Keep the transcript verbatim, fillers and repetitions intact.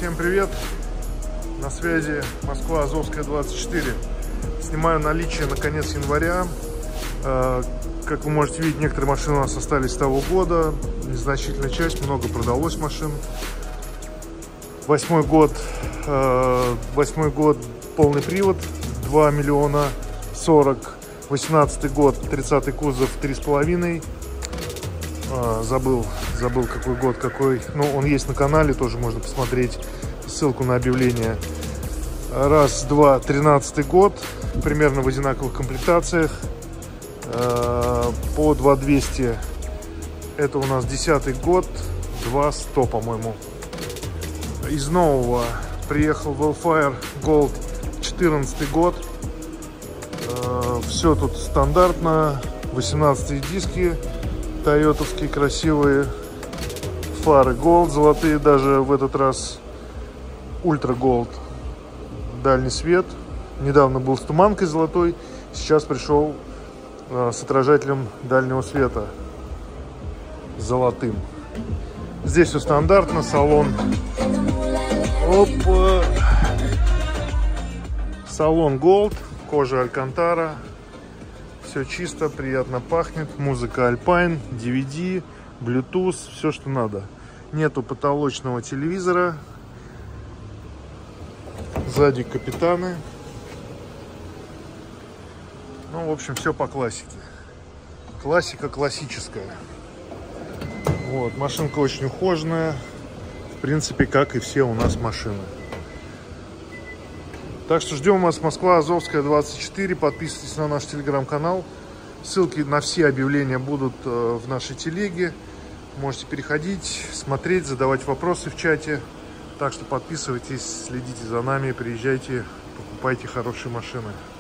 Всем привет! На связи Москва, Азовская, двадцать четыре. Снимаю наличие на конец января. Как вы можете видеть, некоторые машины у нас остались с того года. Незначительная часть, много продалось машин. Восьмой год, восьмой год полный привод, два миллиона сорок. Восемнадцатый год, тридцатый кузов, три с половиной. Забыл, забыл какой год, какой. Ну, он есть на канале, тоже можно посмотреть ссылку на объявление. Раз, два, тринадцатый год, примерно в одинаковых комплектациях. По два двести. Это у нас десятый год, два сто, по-моему. Из нового приехал Velfire Gold, четырнадцатый год. Все тут стандартно. восемнадцатые диски. Тойотовские красивые. Фары Gold золотые, даже в этот раз Ультра Gold. Дальний свет. Недавно был с туманкой золотой. Сейчас пришел э, с отражателем дальнего света золотым. Здесь все стандартно. Салон. Опа. Салон Gold. Кожа Алькантара. Все чисто, приятно пахнет. Музыка Alpine, ди ви ди, Bluetooth, все, что надо. Нету потолочного телевизора. Сзади капитаны. Ну, в общем, все по классике. Классика классическая. Вот, машинка очень ухоженная. В принципе, как и все у нас машины. Так что ждем вас, Москва, Азовская, двадцать четыре. Подписывайтесь на наш телеграм-канал. Ссылки на все объявления будут в нашей телеге. Можете переходить, смотреть, задавать вопросы в чате. Так что подписывайтесь, следите за нами, приезжайте, покупайте хорошие машины.